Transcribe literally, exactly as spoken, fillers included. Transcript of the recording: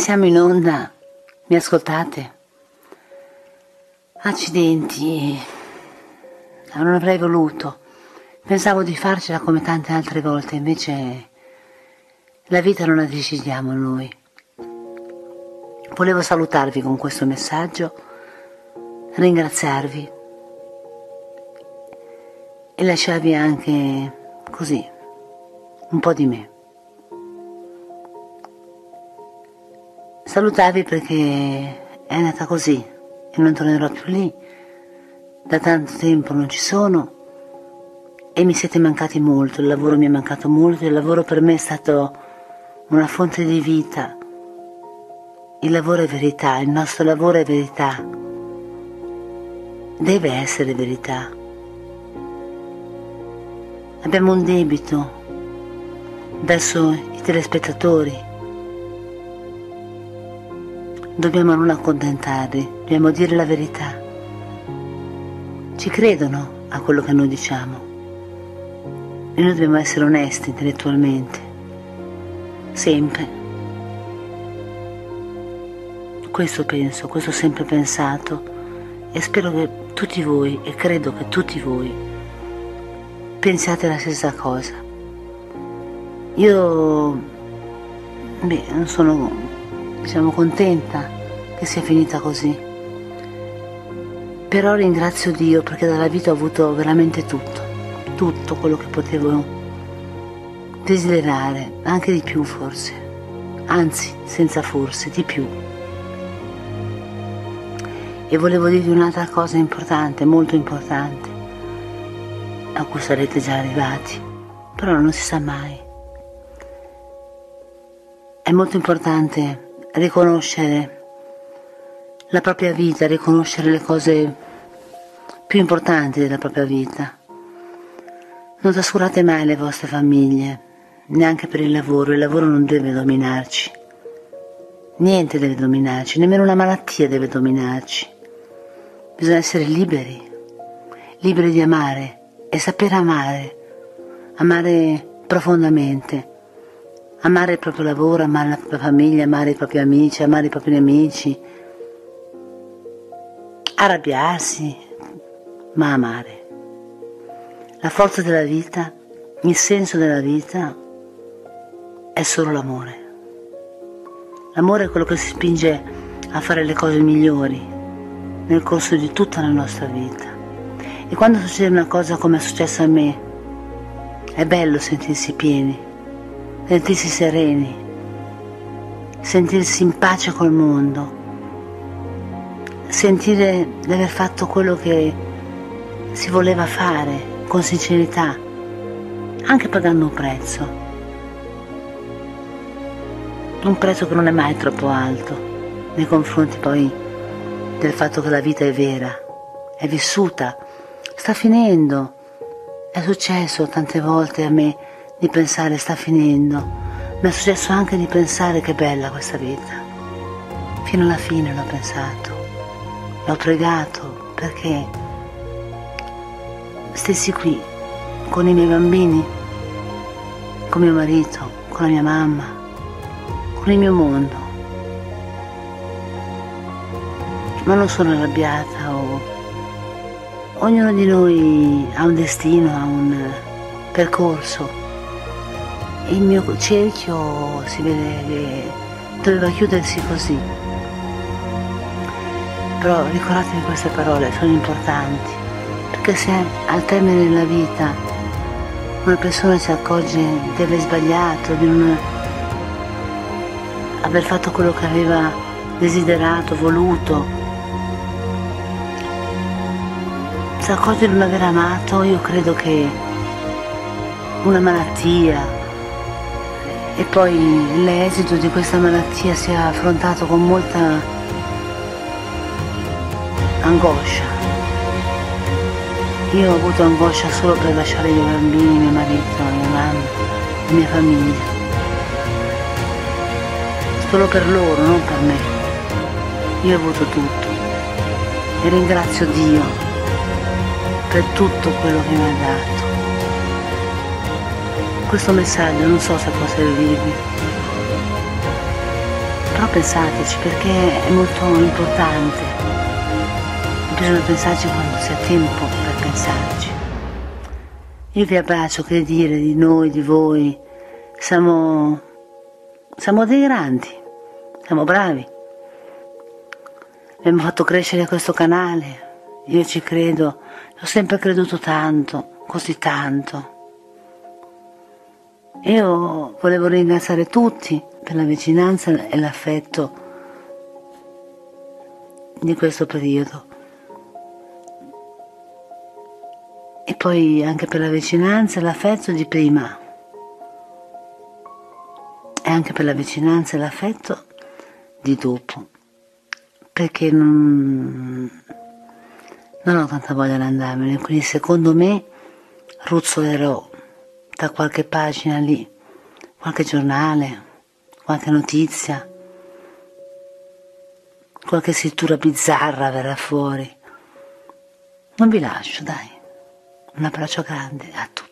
Siamo in onda, mi ascoltate? Accidenti, non avrei voluto, pensavo di farcela come tante altre volte, invece la vita non la decidiamo noi. Volevo salutarvi con questo messaggio, ringraziarvi e lasciarvi anche così un po' di me. Salutarvi perché è nata così e non tornerò più lì, da tanto tempo non ci sono e mi siete mancati molto, il lavoro mi è mancato molto, il lavoro per me è stato una fonte di vita, il lavoro è verità, il nostro lavoro è verità, deve essere verità. Abbiamo un debito verso i telespettatori. Dobbiamo non accontentarli, dobbiamo dire la verità. Ci credono a quello che noi diciamo e noi dobbiamo essere onesti intellettualmente, sempre. Questo penso, questo ho sempre pensato e spero che tutti voi, e credo che tutti voi, pensiate la stessa cosa. Io, beh, non sono... Siamo contenta che sia finita così, però ringrazio Dio perché dalla vita ho avuto veramente tutto, tutto quello che potevo desiderare, anche di più forse, anzi senza forse, di più. E volevo dirvi un'altra cosa importante, molto importante, a cui sarete già arrivati, però non si sa mai. È molto importante riconoscere la propria vita, riconoscere le cose più importanti della propria vita. Non trascurate mai le vostre famiglie, neanche per il lavoro, il lavoro non deve dominarci, niente deve dominarci, nemmeno una malattia deve dominarci. Bisogna essere liberi, liberi di amare e saper amare, amare profondamente. Amare il proprio lavoro, amare la propria famiglia, amare i propri amici, amare i propri nemici, arrabbiarsi, ma amare. La forza della vita, il senso della vita è solo l'amore. L'amore è quello che si spinge a fare le cose migliori nel corso di tutta la nostra vita. E quando succede una cosa come è successo a me, è bello sentirsi pieni, sentirsi sereni, sentirsi in pace col mondo, sentire di aver fatto quello che si voleva fare con sincerità, anche pagando un prezzo, un prezzo che non è mai troppo alto nei confronti poi del fatto che la vita è vera, è vissuta, sta finendo. È successo tante volte a me di pensare sta finendo, mi è successo anche di pensare che bella questa vita. Fino alla fine l'ho pensato, l'ho pregato perché stessi qui con i miei bambini, con mio marito, con la mia mamma, con il mio mondo. Ma non sono arrabbiata o... Ognuno di noi ha un destino, ha un percorso. Il mio cerchio si vede che doveva chiudersi così. Però ricordatevi queste parole, sono importanti, perché se al termine della vita una persona si accorge di aver sbagliato, di non aver fatto quello che aveva desiderato, voluto, si accorge di non aver amato, io credo che una malattia e poi l'esito di questa malattia sia affrontato con molta angoscia. Io ho avuto angoscia solo per lasciare i miei bambini, mio marito, mia mamma, la mia famiglia. Solo per loro, non per me. Io ho avuto tutto e ringrazio Dio per tutto quello che mi ha dato. Questo messaggio non so se può servirvi, però pensateci, perché è molto importante. Bisogna pensarci quando si ha tempo per pensarci. Io vi abbraccio, che dire di noi, di voi. Siamo, siamo dei grandi, siamo bravi. Abbiamo fatto crescere questo canale. Io ci credo, ho sempre creduto tanto, così tanto. Io volevo ringraziare tutti per la vicinanza e l'affetto di questo periodo. E poi anche per la vicinanza e l'affetto di prima. E anche per la vicinanza e l'affetto di dopo. Perché non, non ho tanta voglia di andarmene, quindi secondo me ruzzolerò da qualche pagina lì, qualche giornale, qualche notizia, qualche scrittura bizzarra verrà fuori. Non vi lascio, dai. Un abbraccio grande a tutti.